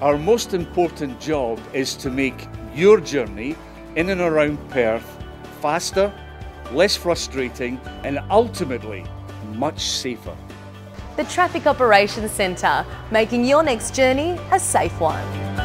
Our most important job is to make your journey in and around Perth faster, less frustrating, and ultimately much safer. The Traffic Operations Centre, making your next journey a safe one.